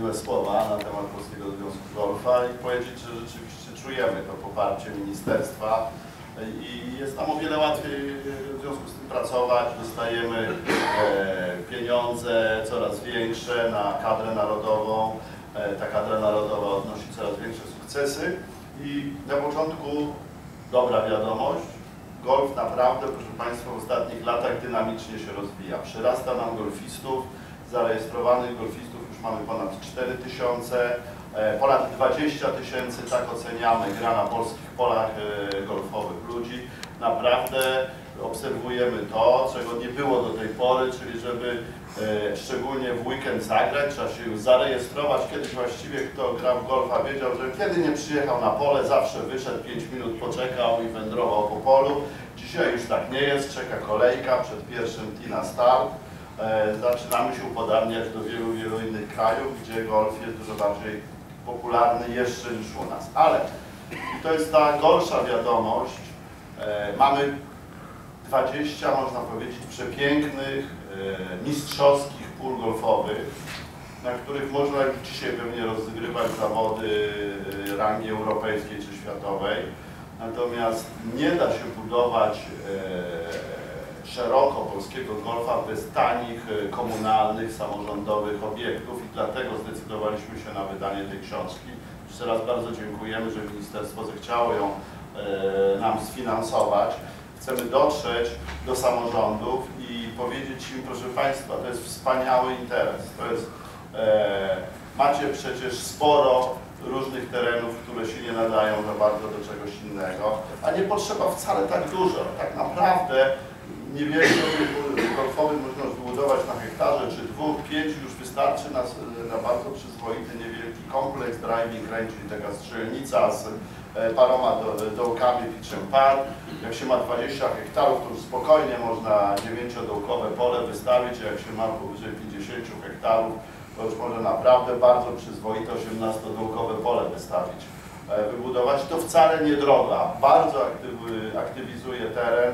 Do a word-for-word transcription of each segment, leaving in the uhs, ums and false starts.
wstępne słowa na temat Polskiego Związku Golfa i powiedzieć, że rzeczywiście czujemy to poparcie ministerstwa i jest nam o wiele łatwiej w związku z tym pracować. Dostajemy e, pieniądze coraz większe na kadrę narodową. E, ta kadra narodowa odnosi coraz większe sukcesy i na początku dobra wiadomość. Golf naprawdę, proszę Państwa, w ostatnich latach dynamicznie się rozwija. Przyrasta nam golfistów, zarejestrowanych golfistów już mamy ponad cztery tysiące, ponad dwadzieścia tysięcy, tak oceniamy, gra na polskich polach golfowych ludzi. Naprawdę obserwujemy to, czego nie było do tej pory, czyli żeby e, szczególnie w weekend zagrać, trzeba się już zarejestrować. Kiedyś właściwie kto gra w golfa wiedział, że kiedy nie przyjechał na pole, zawsze wyszedł, pięć minut poczekał i wędrował po polu. Dzisiaj już tak nie jest, czeka kolejka przed pierwszym tee na start. E, zaczynamy się upodabniać do wielu, wielu innych krajów, gdzie golf jest dużo bardziej popularny jeszcze niż u nas. Ale i to jest ta gorsza wiadomość, e, mamy dwadzieścia, można powiedzieć, przepięknych, e, mistrzowskich pól golfowych, na których można już dzisiaj pewnie rozgrywać zawody rangi europejskiej czy światowej. Natomiast nie da się budować e, szeroko polskiego golfa bez tanich, komunalnych, samorządowych obiektów i dlatego zdecydowaliśmy się na wydanie tej książki. Jeszcze raz bardzo dziękujemy, że ministerstwo zechciało ją e, nam sfinansować. Chcemy dotrzeć do samorządów i powiedzieć im, proszę Państwa, to jest wspaniały interes. To jest, e, macie przecież sporo różnych terenów, które się nie nadają za bardzo do czegoś innego, a nie potrzeba wcale tak dużo. Tak naprawdę niewielki obiekt golfowy można wybudować na hektarze czy dwóch, pięć, już wystarczy na, na bardzo przyzwoity, niewielki kompleks driving range, czyli taka strzelnica z paroma do, dołkami pitch and putt. Jak się ma dwadzieścia hektarów, to już spokojnie można dziewięciodołkowe pole wystawić, a jak się ma powyżej pięćdziesięciu hektarów, to już można naprawdę bardzo przyzwoite osiemnastodołkowe pole wystawić. Wybudować to wcale nie droga, bardzo aktywy, aktywizuje teren,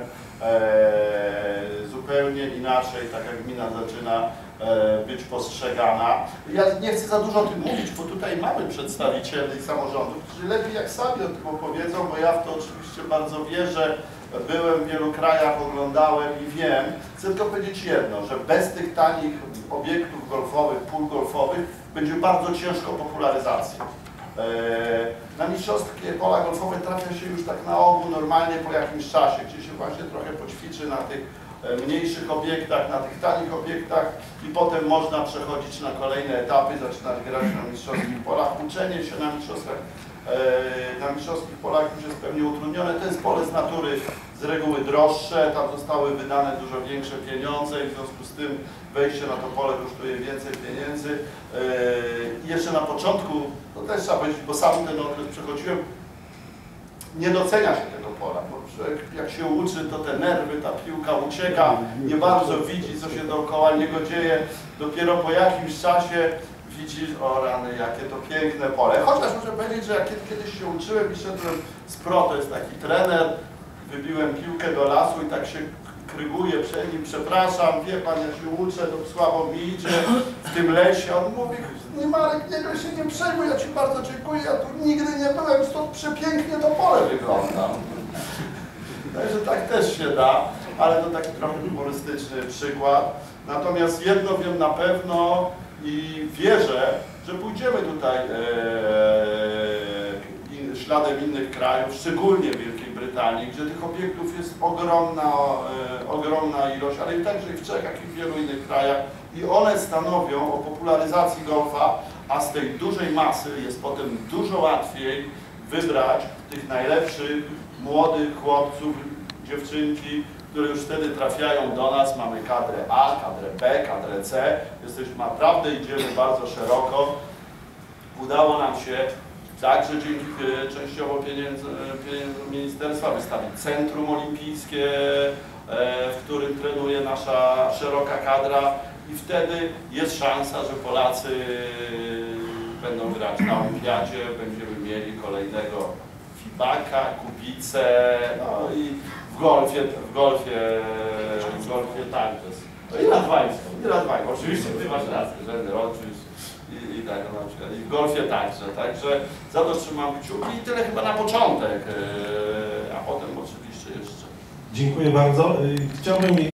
e, zupełnie inaczej, tak jak gmina zaczyna e, być postrzegana. Ja nie chcę za dużo o tym mówić, bo tutaj mamy przedstawicieli samorządów, którzy lepiej jak sami o tym opowiedzą, bo ja w to oczywiście bardzo wierzę. Byłem w wielu krajach, oglądałem i wiem. Chcę tylko powiedzieć jedno, że bez tych tanich obiektów golfowych, pól golfowych będzie bardzo ciężko popularyzacja. Na mistrzowskie pola golfowe trafia się już tak na ogół normalnie po jakimś czasie, gdzie się właśnie trochę poćwiczy na tych mniejszych obiektach, na tych tanich obiektach i potem można przechodzić na kolejne etapy, zaczynać grać na mistrzowskich polach. Uczenie się na mistrzowskich, na mistrzowskich polach już jest pewnie utrudnione. To jest pole z natury z reguły droższe, tam zostały wydane dużo większe pieniądze i w związku z tym wejście na to pole kosztuje więcej pieniędzy. I jeszcze na początku, to też trzeba powiedzieć, bo sam ten okres przechodziłem, nie docenia się tego pola, bo jak się uczy, to te nerwy, ta piłka ucieka, nie bardzo widzi, co się dookoła niego dzieje. Dopiero po jakimś czasie widzisz, o rany, jakie to piękne pole. Chociaż muszę powiedzieć, że jak kiedyś się uczyłem i szedłem z pro, to jest taki trener, wybiłem piłkę do lasu i tak się kryguję przed nim, przepraszam, wie pan, ja się uczę, to słabo mi idzie w tym lesie. On mówi, nie Marek, niego się nie przejmuj, ja ci bardzo dziękuję, ja tu nigdy nie byłem, stąd przepięknie to pole wygląda. Także tak też się da, ale to taki trochę humorystyczny przykład. Natomiast jedno wiem na pewno i wierzę, że pójdziemy tutaj e, in, śladem innych krajów, szczególnie Wielkiej Brytanii, gdzie tych obiektów jest ogromna, e, ogromna ilość, ale i także i w Czechach i w wielu innych krajach i one stanowią o popularyzacji golfa, a z tej dużej masy jest potem dużo łatwiej wybrać tych najlepszych młodych chłopców, dziewczynki, które już wtedy trafiają do nas. Mamy kadrę A, kadrę B, kadrę C. Jesteśmy naprawdę, idziemy bardzo szeroko. Udało nam się także dzięki częściowo pieniędzom ministerstwa wystawić centrum olimpijskie, w którym trenuje nasza szeroka kadra i wtedy jest szansa, że Polacy będą grać na olimpiadzie, będziemy mieli kolejnego Fibaka, Kubicę, no i w golfie, w golfie, w golfie także. No i Radwańską, i Radwańską. Oczywiście ty masz rację, że oczywiście i, i tego na przykład i w golfie także, także za to trzymam kciuki i tyle chyba na początek, a potem oczywiście jeszcze. Dziękuję bardzo. Chciałbym